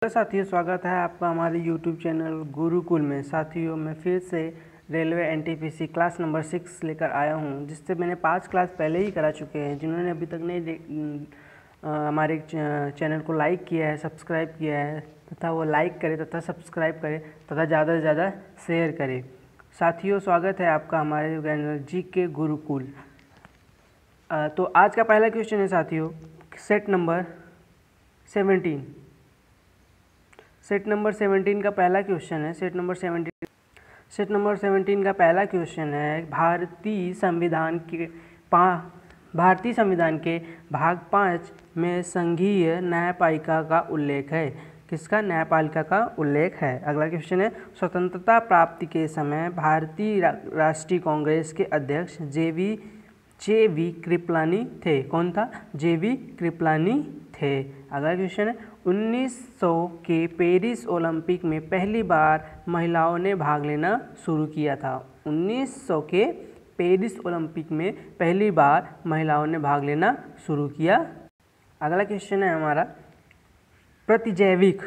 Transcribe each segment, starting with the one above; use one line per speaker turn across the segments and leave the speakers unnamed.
तो साथियों, स्वागत है आपका हमारे YouTube चैनल गुरुकुल में। साथियों, मैं फिर से रेलवे एनटीपीसी क्लास नंबर 6 लेकर आया हूं, जिससे मैंने 5 क्लास पहले ही करा चुके हैं। जिन्होंने अभी तक नहीं हमारे चैनल को लाइक किया है, सब्सक्राइब किया है, तथा वो लाइक करे तथा सब्सक्राइब करे तथा ज़्यादा से ज़्यादा शेयर करे। साथियों, स्वागत है आपका हमारे चैनल GK गुरुकुल। तो आज का पहला क्वेश्चन है साथियों, सेट नंबर 17 का पहला क्वेश्चन है। सेट नंबर 17 का पहला क्वेश्चन है, भारतीय संविधान के भाग 5 में संघीय न्यायपालिका का उल्लेख है। किसका? न्यायपालिका का उल्लेख है। अगला क्वेश्चन है, स्वतंत्रता प्राप्ति के समय भारतीय राष्ट्रीय कांग्रेस के अध्यक्ष जे.वी. कृपलानी थे। कौन था? जे.वी. कृपलानी थे। अगला क्वेश्चन है, 1900 के पेरिस ओलंपिक में पहली बार महिलाओं ने भाग लेना शुरू किया था। 1900 के पेरिस ओलंपिक में पहली बार महिलाओं ने भाग लेना शुरू किया। अगला क्वेश्चन है हमारा, प्रतिजैविक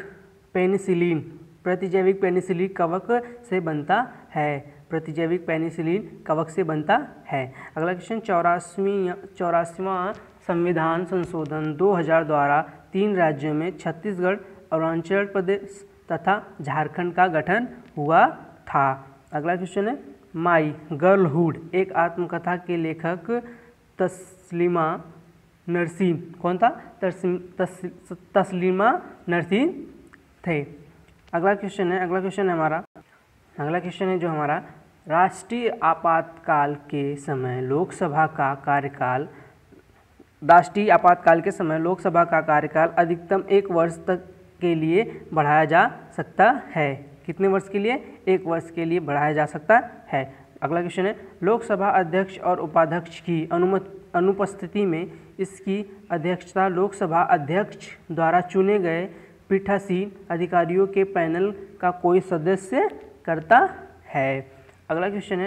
पेनिसिलिन कवक से बनता है। प्रतिजैविक पेनिसिलिन कवक से बनता है। अगला क्वेश्चन, 84वां संविधान संशोधन 2000 द्वारा 3 राज्यों में छत्तीसगढ़, अरुणाचल प्रदेश तथा झारखंड का गठन हुआ था। अगला क्वेश्चन है, माई गर्लहुड एक आत्मकथा के लेखक तस्लीमा नरसिन। कौन था? तस्लीमा नरसिन थे। अगला क्वेश्चन है जो हमारा, राष्ट्रीय आपातकाल के समय लोकसभा का कार्यकाल अधिकतम 1 वर्ष तक के लिए बढ़ाया जा सकता है। कितने वर्ष के लिए? 1 वर्ष के लिए बढ़ाया जा सकता है। अगला क्वेश्चन है, लोकसभा अध्यक्ष और उपाध्यक्ष की अनुपस्थिति में इसकी अध्यक्षता लोकसभा अध्यक्ष द्वारा चुने गए पीठासीन अधिकारियों के पैनल का कोई सदस्य करता है। अगला क्वेश्चन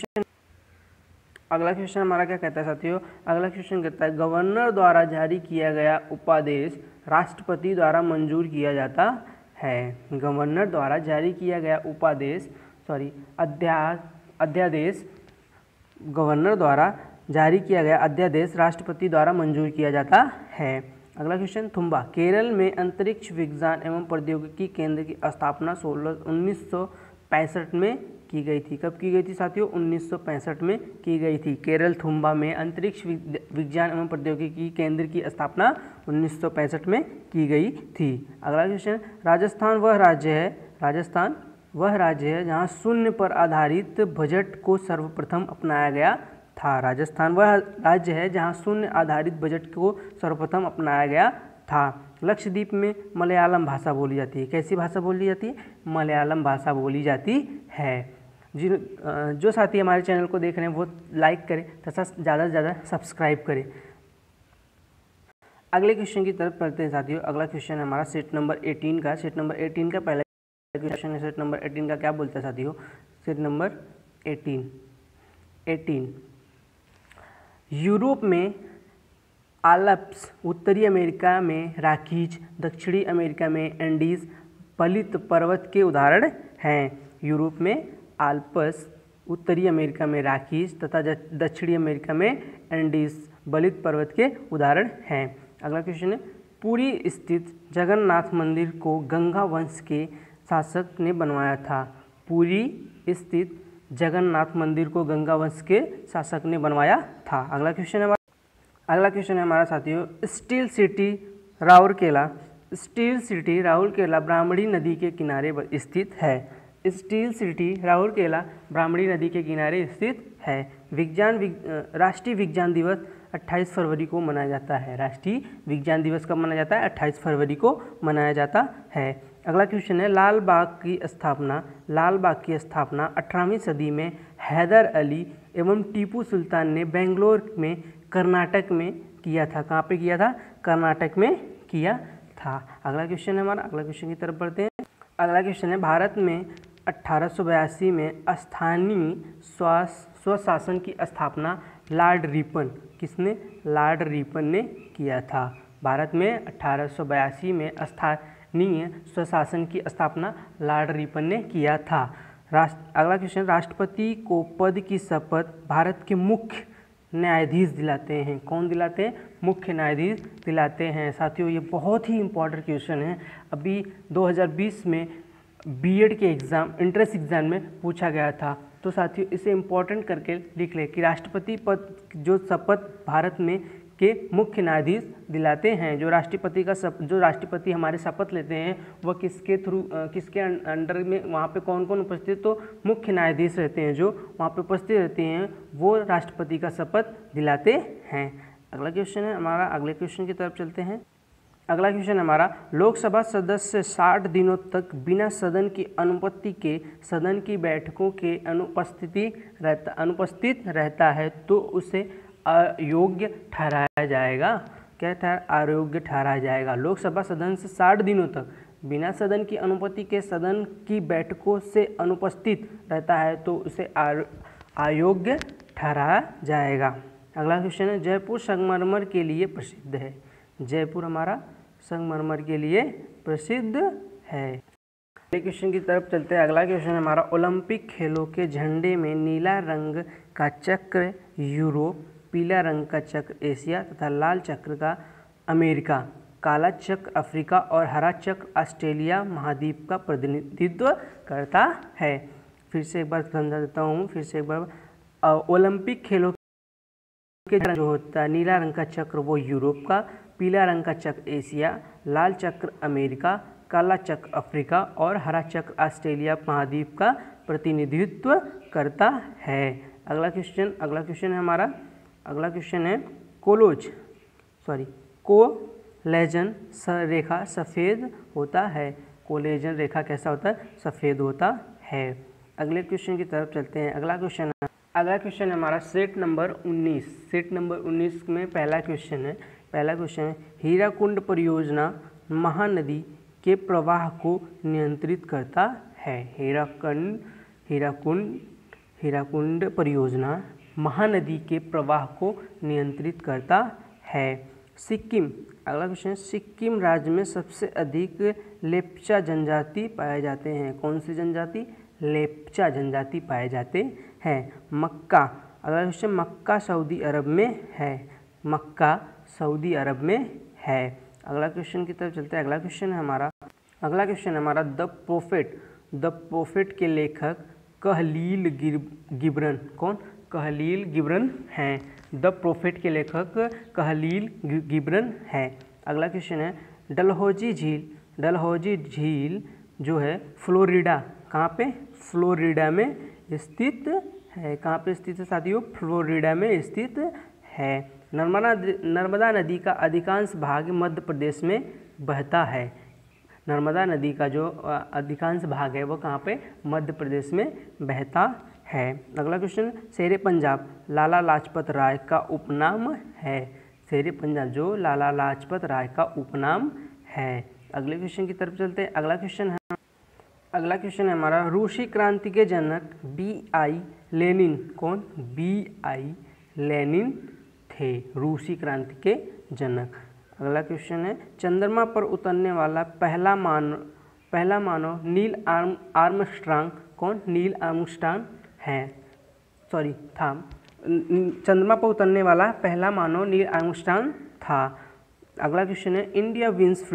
हमारा क्या कहता है साथियों? अगला क्वेश्चन कहता है, गवर्नर द्वारा जारी किया गया उपादेश राष्ट्रपति द्वारा मंजूर किया जाता है। गवर्नर द्वारा जारी किया गया अध्यादेश गवर्नर द्वारा जारी किया गया अध्यादेश राष्ट्रपति द्वारा मंजूर किया जाता है। अगला क्वेश्चन, थुम्बा केरल में अंतरिक्ष विज्ञान एवं प्रौद्योगिकी केंद्र की स्थापना 1965 में की गई थी। कब की गई थी साथियों? 1965 में की गई थी। केरल थुम्बा में अंतरिक्ष विज्ञान एवं प्रौद्योगिकी केंद्र की स्थापना 1965 में की गई थी। अगला क्वेश्चन, राजस्थान वह राज्य है जहां शून्य पर आधारित बजट को सर्वप्रथम अपनाया गया था। राजस्थान वह राज्य है जहां शून्य आधारित बजट को सर्वप्रथम अपनाया गया था। लक्षद्वीप में मलयालम भाषा बोली जाती है। कैसी भाषा बोली जाती है? मलयालम भाषा बोली जाती है। जो साथी हमारे चैनल को देख रहे हैं वो लाइक करें तथा ज़्यादा से ज़्यादा सब्सक्राइब करें। अगले क्वेश्चन की तरफ बढ़ते हैं साथियों। अगला क्वेश्चन है हमारा सेट नंबर 18 का। सेट नंबर 18 का पहला क्वेश्चन है। सेट नंबर 18 का क्या बोलता है साथियों? सेट नंबर 18 यूरोप में आल्प्स, उत्तरी अमेरिका में राखीज, दक्षिणी अमेरिका में एंडीज बलित पर्वत के उदाहरण हैं। यूरोप में आल्प्स, उत्तरी अमेरिका में राखीज तथा दक्षिणी अमेरिका में एंडीज बलित पर्वत के उदाहरण हैं। अगला क्वेश्चन है, पुरी स्थित जगन्नाथ मंदिर को गंगा वंश के शासक ने बनवाया था। पुरी स्थित जगन्नाथ मंदिर को गंगा वंश के शासक ने बनवाया था। अगला क्वेश्चन है हमारा साथियों, स्टील सिटी राउरकेला ब्राह्मणी नदी के किनारे स्थित है। स्टील सिटी राउरकेला ब्राह्मणी नदी के किनारे स्थित है। राष्ट्रीय विज्ञान दिवस 28 फरवरी को मनाया जाता है। राष्ट्रीय विज्ञान दिवस कब मनाया जाता है? 28 फरवरी को मनाया जाता है। अगला क्वेश्चन है, लाल बाग की स्थापना 18वीं सदी में हैदर अली एवं टीपू सुल्तान ने बेंगलोर में कर्नाटक में किया था। कहाँ पे किया था? कर्नाटक में किया था। अगला क्वेश्चन है हमारा, अगला क्वेश्चन की तरफ बढ़ते हैं। अगला क्वेश्चन है, भारत में 1882 में स्थानीय स्वशासन की स्थापना लॉर्ड रिपन ने किया था। भारत में 1882 में स्थानीय स्वशासन की स्थापना लॉर्ड रिपन ने किया था। अगला क्वेश्चन, राष्ट्रपति को पद की शपथ भारत के मुख्य न्यायाधीश दिलाते हैं। कौन दिलाते हैं? मुख्य न्यायाधीश दिलाते हैं। साथियों, ये बहुत ही इंपॉर्टेंट क्वेश्चन है। अभी 2020 में बीएड के एग्ज़ाम, एंट्रेंस एग्ज़ाम में पूछा गया था। तो साथियों, इसे इम्पोर्टेंट करके लिख ले कि राष्ट्रपति पद जो शपथ भारत में के मुख्य न्यायाधीश दिलाते हैं। जो राष्ट्रपति हमारे शपथ लेते हैं वह किसके थ्रू, किसके अंडर में, वहाँ पे कौन कौन उपस्थित, तो मुख्य न्यायाधीश रहते हैं जो वहाँ पे उपस्थित रहते हैं, वो राष्ट्रपति का शपथ दिलाते हैं। अगला क्वेश्चन है हमारा, अगले क्वेश्चन की तरफ चलते हैं। अगला क्वेश्चन हमारा, लोकसभा सदस्य 60 दिनों तक बिना सदन की अनुपस्थिति के सदन की बैठकों के अनुपस्थित रहता है तो उसे अयोग्य ठहराया जाएगा। क्या अयोग्य ठहराया जाएगा। लोकसभा सदस्य 60 दिनों तक बिना सदन की अनुपस्थिति के सदन की बैठकों से अनुपस्थित रहता है तो उसे अयोग्य ठहराया जाएगा। अगला क्वेश्चन है, जयपुर संगमरमर के लिए प्रसिद्ध है। जयपुर हमारा संगमरमर के लिए प्रसिद्ध है। अगले क्वेश्चन की तरफ चलते हैं। अगला क्वेश्चन हमारा, ओलंपिक खेलों के झंडे में नीला रंग का चक्र यूरोप, पीला रंग का चक्र एशिया तथा लाल चक्र का अमेरिका, काला चक्र अफ्रीका और हरा चक्र ऑस्ट्रेलिया महाद्वीप का प्रतिनिधित्व करता है। फिर से एक बार समझा देता हूँ, फिर से एक बार। ओलंपिक खेलों के जो होता है नीला रंग का चक्र वो यूरोप का, पीला रंग का चक्र एशिया, लाल चक्र अमेरिका, काला चक्र अफ्रीका और हरा चक्र ऑस्ट्रेलिया महाद्वीप का प्रतिनिधित्व करता है। अगला क्वेश्चन है हमारा, अगला क्वेश्चन है, कोलेजन रेखा सफ़ेद होता है। कोलेजन रेखा कैसा होता है? सफ़ेद होता है। अगले क्वेश्चन की तरफ चलते हैं। अगला क्वेश्चन है हमारा सेट नंबर 19। सेट नंबर 19 में पहला क्वेश्चन है, हीराकुंड परियोजना महानदी के प्रवाह को नियंत्रित करता है। हीराकुंड परियोजना महानदी के प्रवाह को नियंत्रित करता है। सिक्किम, अगला क्वेश्चन, सिक्किम राज्य में सबसे अधिक लेप्चा जनजाति पाए जाते हैं। कौन सी जनजाति? लेप्चा जनजाति पाए जाते हैं। मक्का, अगला क्वेश्चन, मक्का सऊदी अरब में है। मक्का सऊदी अरब में है। अगला क्वेश्चन की तरफ चलते हैं। अगला क्वेश्चन है हमारा, द प्रोफेट के लेखक कहलील गिब्रन। कौन? कहलील गिब्रन हैं। द प्रोफेट के लेखक कहलील गिब्रन हैं। अगला क्वेश्चन है, डलहौजी झील जो है फ्लोरिडा, कहाँ पे? फ्लोरिडा में स्थित है। कहाँ पे स्थित है साथियों? फ्लोरिडा में स्थित है। नर्मदा नदी का अधिकांश भाग मध्य प्रदेश में बहता है। नर्मदा नदी का जो अधिकांश भाग है वो कहाँ पे? मध्य प्रदेश में बहता है। अगला क्वेश्चन, शेरे पंजाब लाला लाजपत राय का उपनाम है। शेरे पंजाब जो लाला लाजपत राय का उपनाम है। अगले क्वेश्चन की तरफ चलते हैं। अगला क्वेश्चन है हमारा, रूसी क्रांति के जनक B.I. लेनिन। कौन? B.I. लेनिन थे रूसी क्रांति के जनक। अगला क्वेश्चन है, चंद्रमा पर उतरने वाला पहला मानव नील आर्मस्ट्रांग। कौन? नील आर्मस्ट्रांग है। चंद्रमा पर उतरने वाला पहला मानव नील आर्मस्ट्रांग था। अगला क्वेश्चन है, इंडिया विंस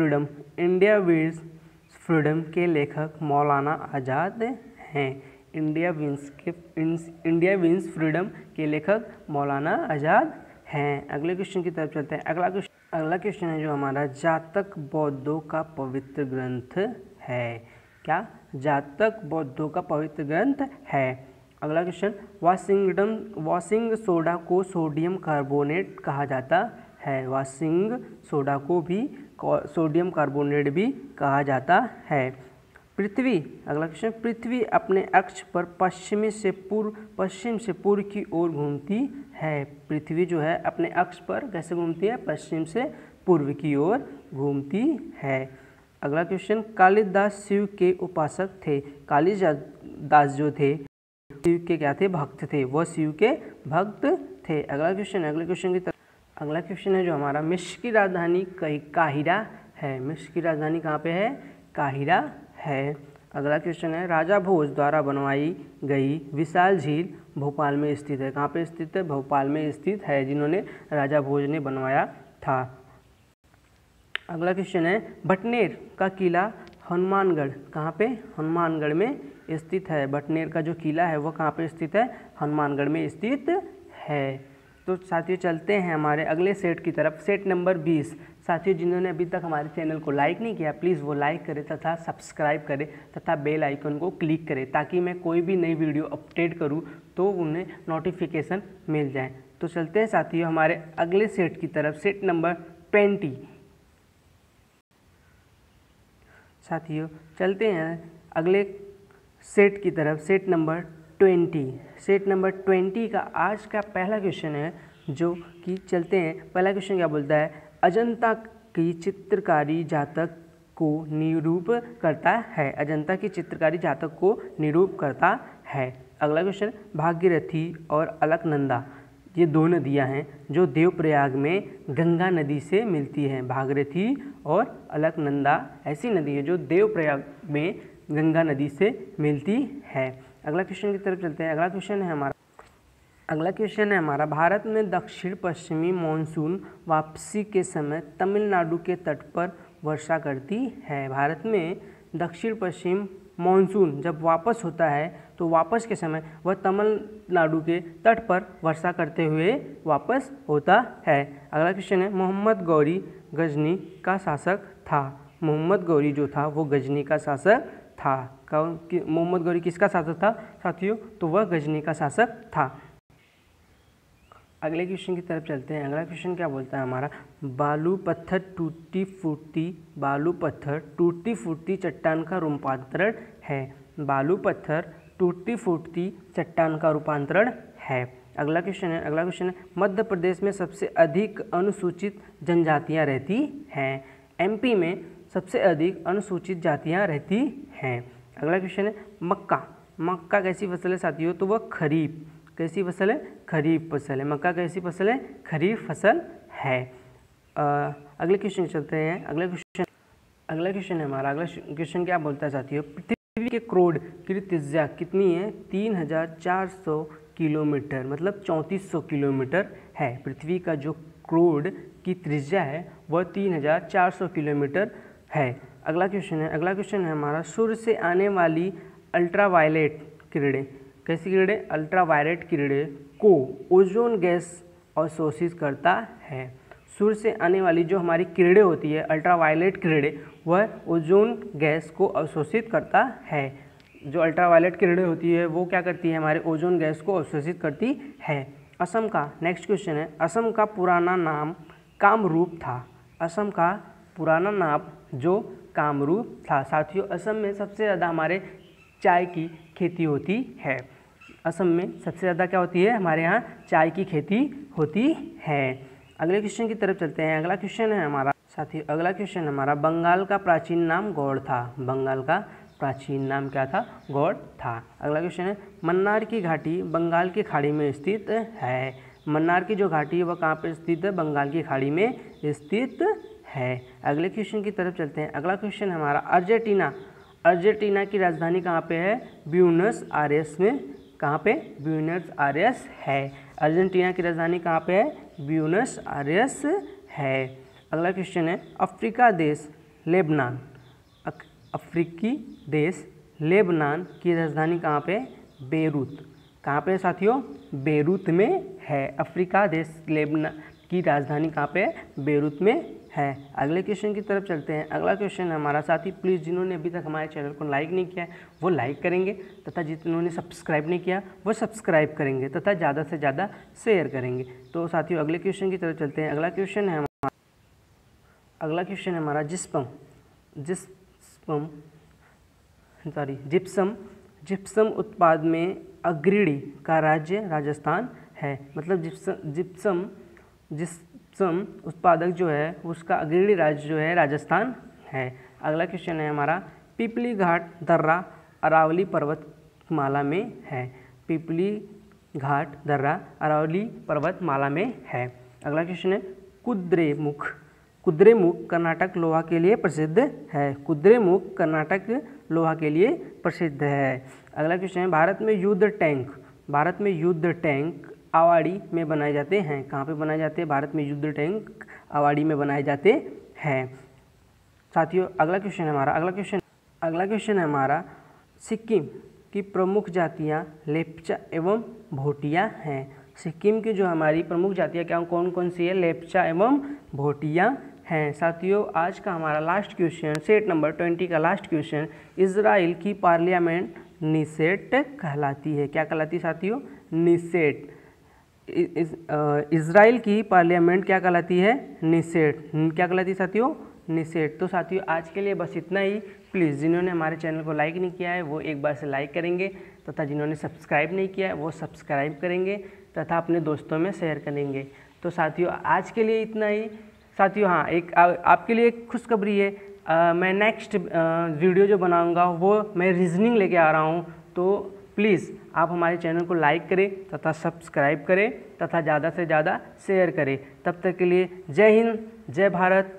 फ्रीडम के लेखक मौलाना आज़ाद हैं। इंडिया विंस फ्रीडम के लेखक मौलाना आज़ाद हैं। अगले क्वेश्चन की तरफ चलते हैं। अगला क्वेश्चन है जो हमारा, जातक बौद्धों का पवित्र ग्रंथ है। क्या? जातक बौद्धों का पवित्र ग्रंथ है। अगला क्वेश्चन, वॉशिंग सोडा को सोडियम कार्बोनेट कहा जाता है। वॉशिंग सोडा को भी सोडियम कार्बोनेट भी कहा जाता है। पृथ्वी, अगला क्वेश्चन, पृथ्वी अपने अक्ष पर पश्चिम से पूर्व की ओर घूमती है। पृथ्वी जो है अपने अक्ष पर कैसे घूमती है? पश्चिम से पूर्व की ओर घूमती है। अगला क्वेश्चन, कालिदास शिव के उपासक थे। कालिदास जो थे शिव के क्या थे? भक्त थे। वह शिव के भक्त थे। अगला क्वेश्चन की तरफ अगला क्वेश्चन है जो हमारा, मिस्र की राजधानी काहिरा है। मिस्र की राजधानी कहाँ पे है? काहिरा है। अगला क्वेश्चन है, राजा भोज द्वारा बनवाई गई विशाल झील भोपाल में स्थित है। कहाँ पे स्थित है? भोपाल में स्थित है, जिन्होंने राजा भोज ने बनवाया था। अगला क्वेश्चन है, भटनेर का किला हनुमानगढ़ कहाँ पे? हनुमानगढ़ में स्थित है। भटनेर का जो किला है वो कहाँ पे स्थित है? हनुमानगढ़ में स्थित है। तो साथियों चलते हैं हमारे अगले सेट की तरफ, सेट नंबर 20। साथियों जिन्होंने अभी तक हमारे चैनल को लाइक नहीं किया, प्लीज़ वो लाइक करें तथा सब्सक्राइब करें तथा बेल आइकन को क्लिक करें, ताकि मैं कोई भी नई वीडियो अपडेट करूं तो उन्हें नोटिफिकेशन मिल जाए। तो चलते हैं साथियों हमारे अगले सेट की तरफ, सेट नंबर 20। साथियों चलते हैं अगले सेट की तरफ, सेट नंबर 20। सेट नंबर 20 का आज का पहला क्वेश्चन है, जो कि चलते हैं। पहला क्वेश्चन क्या बोलता है? अजंता की चित्रकारी जातक को निरूप करता है। अजंता की चित्रकारी जातक को निरूप करता है। अगला क्वेश्चन, भागीरथी और अलकनंदा ये दो नदियां हैं जो देवप्रयाग में गंगा नदी से मिलती हैं। भागीरथी और अलकनंदा ऐसी नदी है जो देवप्रयाग में गंगा नदी से मिलती है। अगला क्वेश्चन की तरफ चलते हैं। अगला क्वेश्चन है हमारा, भारत में दक्षिण पश्चिमी मानसून वापसी के समय तमिलनाडु के तट पर वर्षा करती है। भारत में दक्षिण पश्चिम मानसून जब वापस होता है तो वापस के समय वह तमिलनाडु के तट पर वर्षा करते हुए वापस होता है। अगला क्वेश्चन है, मोहम्मद गौरी गजनी का शासक था। मोहम्मद गौरी जो था वो गजनी का शासक था। मोहम्मद गौरी किसका शासक था साथियों? तो वह गजनी का शासक था। अगले क्वेश्चन की तरफ चलते हैं। अगला क्वेश्चन क्या बोलता है हमारा, बालू पत्थर टूटी फूटती चट्टान का रूपांतरण है। बालू पत्थर टूटी फूटती चट्टान का रूपांतरण है। अगला क्वेश्चन है, मध्य प्रदेश में सबसे अधिक अनुसूचित जनजातियां रहती हैं। एमपी में सबसे अधिक अनुसूचित जातियां रहती हैं। अगला क्वेश्चन है, मक्का कैसी फसल है साथियों? तो वह खरीफ कैसी फसल है? खरीफ फसल है। मक्का कैसी फसल है? खरीफ फसल है। अगले क्वेश्चन चलते हैं। अगला क्वेश्चन है हमारा, अगला क्वेश्चन क्या बोलता है साथियों? पृथ्वी के क्रोड की त्रिज्या कितनी है? 3400 किलोमीटर, मतलब 3400 किलोमीटर है। पृथ्वी का जो क्रोड की त्रिज्या है वह 3400 किलोमीटर है। अगला क्वेश्चन है हमारा, सूर्य से आने वाली अल्ट्रावायलेट किरणें कैसी किरणें? अल्ट्रावायलेट किरणें को ओजोन गैस अवशोषित करता है। सूर्य से आने वाली जो हमारी किरणें होती है अल्ट्रावायलेट किरणें, वह ओजोन गैस को अवशोषित करता है। जो अल्ट्रावायलेट किरणें होती है वो क्या करती है? हमारे ओजोन गैस को अवशोषित करती है। असम का नेक्स्ट क्वेश्चन है, असम का पुराना नाम कामरूप था। असम का पुराना नाम जो कामरूप था। साथियों असम में सबसे ज़्यादा हमारे चाय की खेती होती है। असम में सबसे ज़्यादा क्या होती है? हमारे यहाँ चाय की खेती होती है। अगले क्वेश्चन की तरफ चलते हैं। अगला क्वेश्चन है हमारा साथियों, अगला क्वेश्चन हमारा, बंगाल का प्राचीन नाम गौड़ था। बंगाल का प्राचीन नाम क्या था? गौड़ था। अगला क्वेश्चन है, मन्नार की घाटी बंगाल की खाड़ी में स्थित है। मन्नार की जो घाटी है वह कहाँ पर स्थित है? बंगाल की खाड़ी में स्थित है। अगले क्वेश्चन की तरफ चलते हैं। अगला क्वेश्चन हमारा, अर्जेंटीना की राजधानी कहाँ पे है? ब्यूनस आयर्स में। कहाँ पे? ब्यूनस आयर्स है। अर्जेंटीना की राजधानी कहाँ पे है? ब्यूनस आयर्स है। अगला क्वेश्चन है, अफ्रीकी देश लेबनान की राजधानी कहाँ पे? बेरूत। कहाँ पे साथियों? बेरूत में है। अफ्रीका देश लेबनान की राजधानी कहाँ पे है? बेरूत में है। अगले क्वेश्चन की तरफ चलते हैं। अगला क्वेश्चन हमारा साथी, प्लीज़ जिन्होंने अभी तक हमारे चैनल को लाइक नहीं किया है वो लाइक करेंगे तथा जिन्होंने सब्सक्राइब नहीं किया वो सब्सक्राइब करेंगे तथा ज़्यादा से ज़्यादा शेयर करेंगे। तो साथियों अगले क्वेश्चन की तरफ चलते हैं। अगला क्वेश्चन है हमारा जिप्सम उत्पाद में अग्रणी का राज्य राजस्थान है। मतलब जिप्सम उत्पादक जो है उसका अग्रणी राज्य जो है राजस्थान है। अगला क्वेश्चन है हमारा, पिपली घाट दर्रा अरावली पर्वतमाला में है। पिपली घाट दर्रा अरावली पर्वतमाला में है। अगला क्वेश्चन है, कुद्रेमुख कुद्रेमुख कर्नाटक लोहा के लिए प्रसिद्ध है। कुद्रेमुख कर्नाटक लोहा के लिए प्रसिद्ध है। अगला क्वेश्चन है, भारत में युद्ध टैंक आवाड़ी में बनाए जाते हैं। कहाँ पे बनाए जाते हैं? भारत में युद्ध टैंक आवाड़ी में बनाए जाते हैं। साथियों अगला क्वेश्चन है हमारा, सिक्किम की प्रमुख जातियाँ लेप्चा एवं भोटिया हैं। सिक्किम की जो हमारी प्रमुख जातियाँ क्या कौन कौन सी है? लेप्चा एवं भोटिया हैं। साथियों आज का हमारा लास्ट क्वेश्चन, सेट नंबर 20 का लास्ट क्वेश्चन, इजराइल की पार्लियामेंट निसेट कहलाती है। क्या कहलाती है साथियों? निसेट। इजराइल की पार्लियामेंट क्या कहलाती है? निसेट। क्या कहलाती है साथियों? निसेट। तो साथियों आज के लिए बस इतना ही। प्लीज़ जिन्होंने हमारे चैनल को लाइक नहीं किया है वो एक बार से लाइक करेंगे, तथा जिन्होंने सब्सक्राइब नहीं किया है वो सब्सक्राइब करेंगे, तथा अपने दोस्तों में शेयर करेंगे। तो साथियों आज के लिए इतना ही। साथियों हाँ, एक आपके लिए एक खुशखबरी है, मैं नेक्स्ट वीडियो जो बनाऊंगा वो मैं रीजनिंग लेके आ रहा हूँ। तो प्लीज़ आप हमारे चैनल को लाइक करें तथा सब्सक्राइब करें तथा ज़्यादा से ज़्यादा शेयर करें। तब तक के लिए जय हिंद, जय भारत,